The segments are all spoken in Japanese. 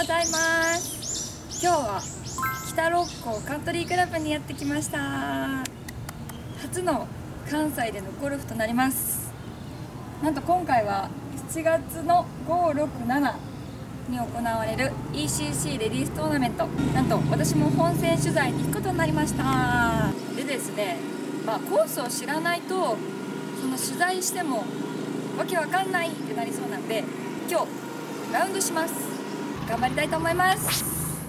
ございます。今日は北六甲カントリークラブにやってきました。初の関西でのゴルフとなります。なんと今回は7月の5、6、7に行われる ECC レディーストーナメント、なんと私も本戦取材に行くことになりました。でですね、コースを知らないとその取材してもわけわかんないってなりそうなんで、今日ラウンドします。頑張りたいと思います。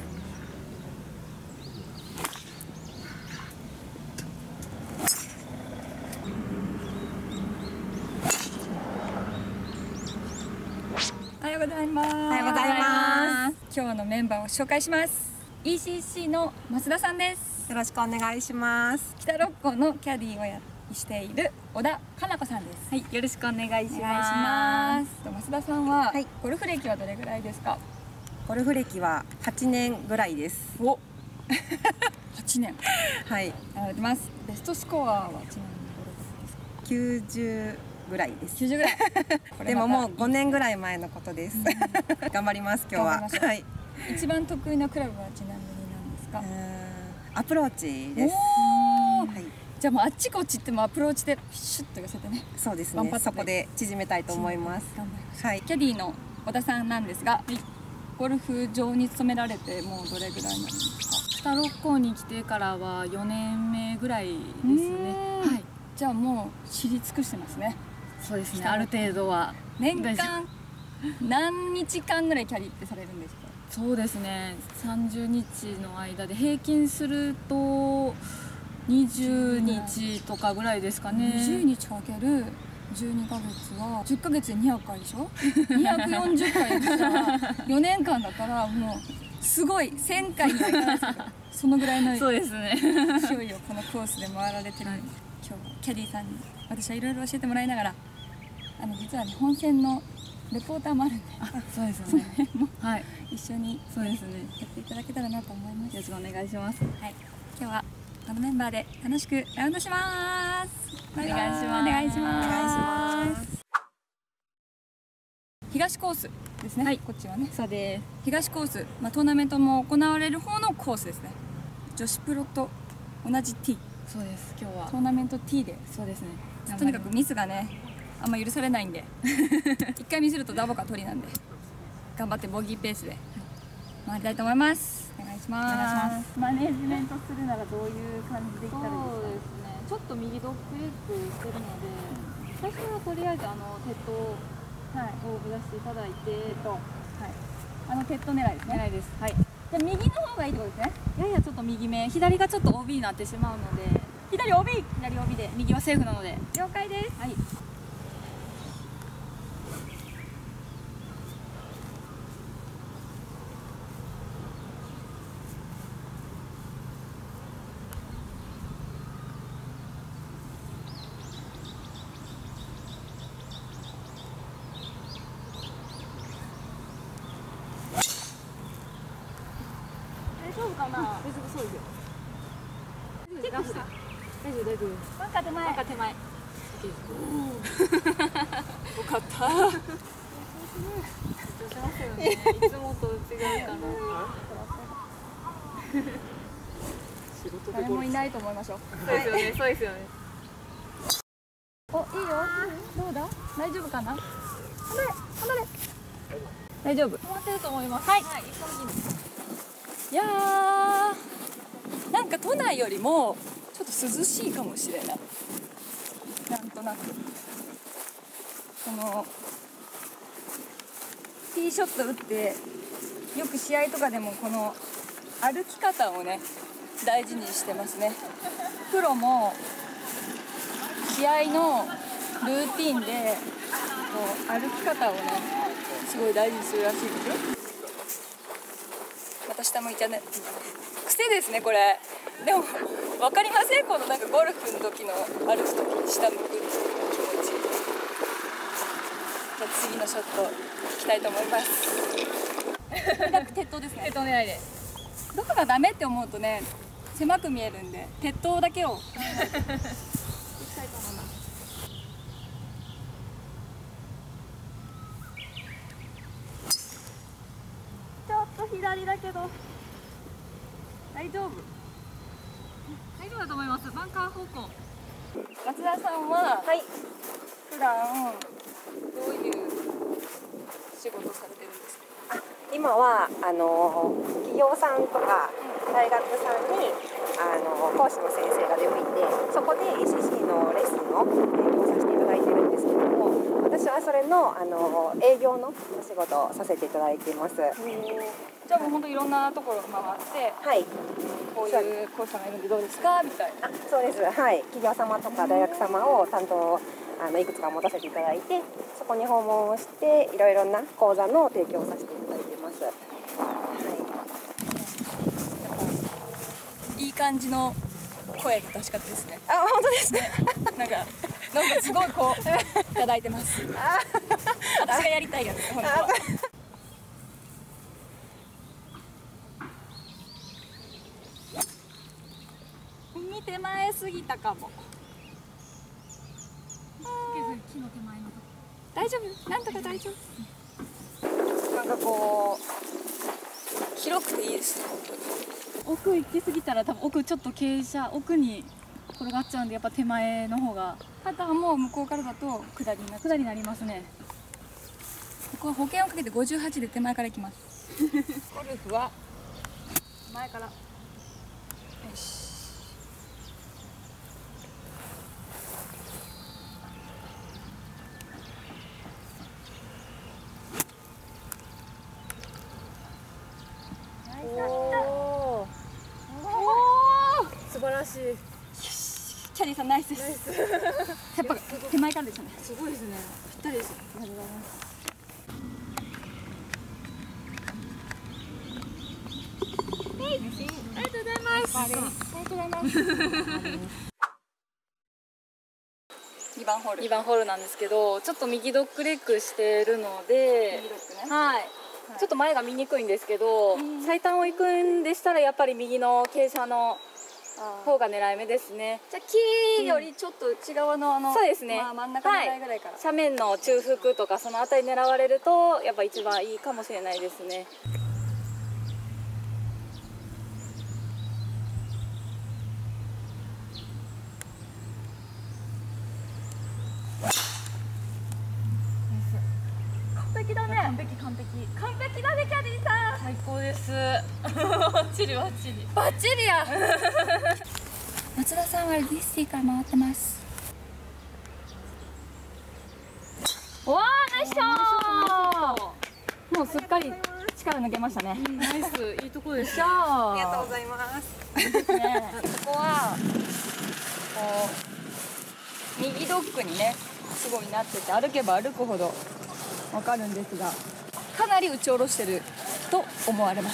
おはようございます。 おはようございます。 今日のメンバーを紹介します。 ECC の増田さんです。 よろしくお願いします。 北六甲のキャディーをしている小田かな子さんです。 はい、よろしくお願いしお願いしまます。増田さんは、 はい、 ゴルフ歴はどれぐらいですか？ ゴルフ歴は8年ぐらいです。 お8年。 はい。 ありがとうございます。ベストスコアはちなみにどれですか ？90ぐらいです。 90ぐらい。 でももう5年ぐらい前のことです。頑張ります今日は。はい。 一番得意なクラブはちなみに何ですか？ アプローチです。 はい。 はい。 じゃあもうあっちこっち行ってもアプローチでシュッと寄せてね。 そうですね。そこで縮めたいと思います。 頑張ります。 はい。 キャディーの小田さんなんですが、ゴルフ場に勤められてもうどれぐらいなんですか？ 北六甲に来てからは4年目ぐらいですね。はい。 じゃあもう知り尽くしてますね。 そうですね。ある程度は。 年間何日間ぐらいキャディってされるんですか？ そうですね。30日の間で平均すると20日とかぐらいですかね。 20日かける12ヶ月は10ヶ月で200回でしょ240回だから4年間だからもうすごい1000回にはいかないですけどそのぐらいの勢そうですね。 いをこのコースで回られてるんで、今日はキャディーさんに私はいろいろ教えてもらいながら、実はね本戦のレポーターもあるんで、 そうですよね。はい。 一緒にそうですね。 やっていただけたらなと思います。 よろしくお願いします。 はい。今日はこのメンバーで楽しくラウンドします。 お願いします。 お願いしお願いします。東コースですね。はい、こっちはね。 そうです。 東コース、トーナメントも行われる方のコースですね。女子プロと同じ T。 そうです。今日はトーナメント T で。 そうですね。 とにかくミスがね、あんま許されないんで、一回ミスるとダボか取りなんで、頑張ってボギーペースで回りたいと思います。お願いします。マネージメントするならどういう感じでいったらいいですか？ そうですね。ちょっと右ドッグレッグしてるので、最初はとりあえず鉄塔を出していただいて、 テッド狙いですね。 狙いです。はい。 じゃあ右の方がいいってことですね。 ややちょっと右目、左がちょっと OB になってしまうので、 左 OB。 左 OB で右はセーフなので。 了解です。 はい。 大丈夫かな？ 大丈夫そうですよ。 チェックして。 大丈夫大丈夫。 バンカー手前。 バンカー手前。よかった。緊張しますよね。いつもと違うかな。仕事で誰もいないと思いましょう。 そうですよね。そうですよね。 お、いいよ。どうだ？大丈夫かな？離れ。大丈夫。 止まってると思います。 はい。 いいやー、なんか都内よりもちょっと涼しいかもしれない。なんとなくこのティーショット打ってよく試合とかでもこの歩き方をね大事にしてますね。プロも試合のルーティンでこう歩き方をねすごい大事にするらしいですよ。また下向いちゃね。癖ですねこれ。でも分かりません？このなんかゴルフの時の歩く時に下向く気持ち。じゃあ次のショットいきたいと思います。とにかく鉄塔ですね。 鉄塔狙いで。 どこがダメって思うとね狭く見えるんで鉄塔だけをいきたいと思います。ちょっと左だけど大丈夫だと思います。バンカー方向。 松田さんははい。 普段どういう仕事されてるんですか？ 今は企業さんとか大学さんに講師の先生が出向いて、そこで ECC のレッスンを提供させていただいてるんですけども、私はそれの営業のお仕事をさせていただいています。 じゃあもう本当いろんなところ回ってはい。 こういう講師さんがいるんでどうですかみたいな。 そうです。はい。企業様とか大学様を担当いくつか持たせていただいて、そこに訪問をしていろいろな講座の提供をさせていただいています。 いい感じの声が確かったですね。 あ、本当ですね。 なんかすごいこういただいてます。私がやりたいやつ本当は。 右手前すぎたかも。木の手前のとこ。 大丈夫、なんとか大丈夫。なんかこう広くていいですね、本当に。 奥行き過ぎたら多分奥ちょっと傾斜奥に転がっちゃうんで、やっぱ手前の方がパターンも向こうからだと下りになっちゃう。 下りになりますね。 ここは保険をかけて58で手前から行きます。ゴルフは前から。よし。 おー、素晴らしい。 キャディーさんナイスです。やっぱ手前からでしたね。 すごいですね。 ぴったりです。ありがとうございます。ありがとうございます。ありがとうございます。2番ホール。 2番ホールなんですけど、ちょっと右ドッグレッグしてるので、 右ドッグね。 はい。ちょっと前が見にくいんですけど、最短を行くんでしたらやっぱり右の傾斜の方が狙い目ですね。 じゃあ木よりちょっと内側のそうですね。 まあ真ん中ぐらいから。 斜面の中腹とかそのあたり狙われるとやっぱ一番いいかもしれないですね。 完璧だね。 完璧。 完璧だね、キャディーさん。 最高です。バッチリ。 バッチリや。松田さんはディスティから回ってます。わあ、ナイスショー。もうすっかり力抜けましたね。 ナイス、いいとこでしありがとうございます。 ですね。ここはこう右ドッグにねすごいなってて、歩けば歩くほどわかるんですが、かなり打ち下ろしてると思われます。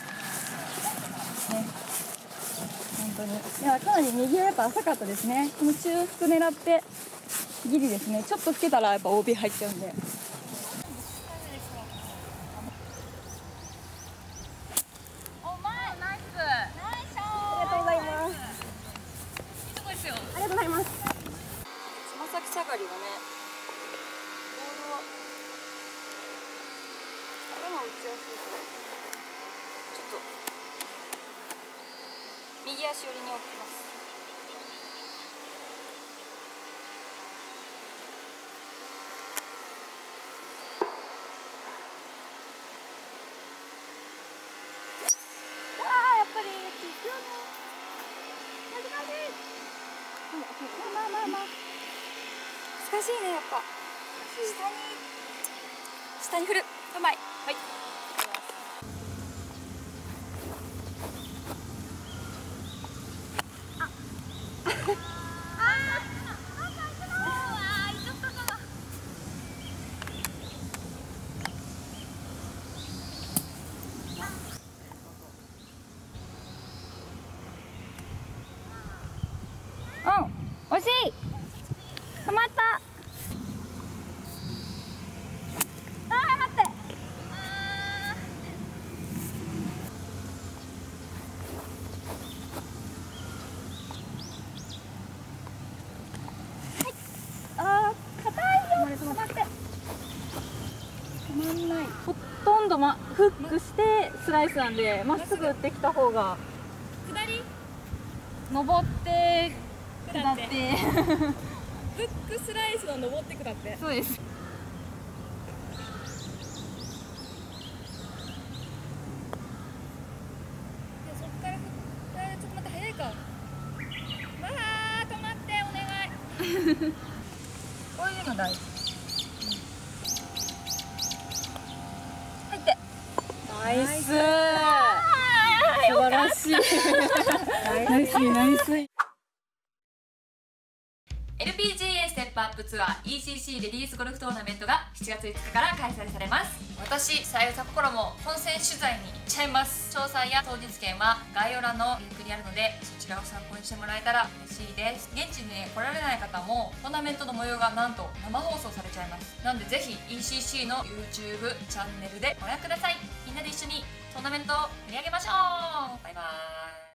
ね、本当に。いや、かなり右はやっぱ浅かったですね。この中腹狙ってギリですね。ちょっとつけたらやっぱ OB 入っちゃうんで。つま先下がりはね、ボールは頭打ちやすいから、ちょっと右足寄りに置きます。やっぱり効くよね。難しい。まあ難しいね、やっぱ下に振る。うまい。はい。惜しい。止まった。待って。 フックしてスライスなんで、まっすぐ打ってきた方が下り登って下ってフックスライスの登って下って。 そうです。 そっからちょっと待って、早いか。止まってお願い。こういうの大事。入って。 ナイス。素晴らしい。ナイスナイス。 LPGA ステップアップツアー ECC レディースゴルフトーナメントが7月5日から開催されます。私、さゆさこころも本戦取材に行っちゃいます。詳細や当日券は概要欄のリンクにあるので、そちらを参考にしてもらえたら嬉しいです。現地に来られない方もトーナメントの模様がなんと生放送されちゃいます。なんでぜひ ECC の YouTube チャンネルでご覧ください。みんなで一緒にトーナメントを盛り上げましょう。バイバーイ。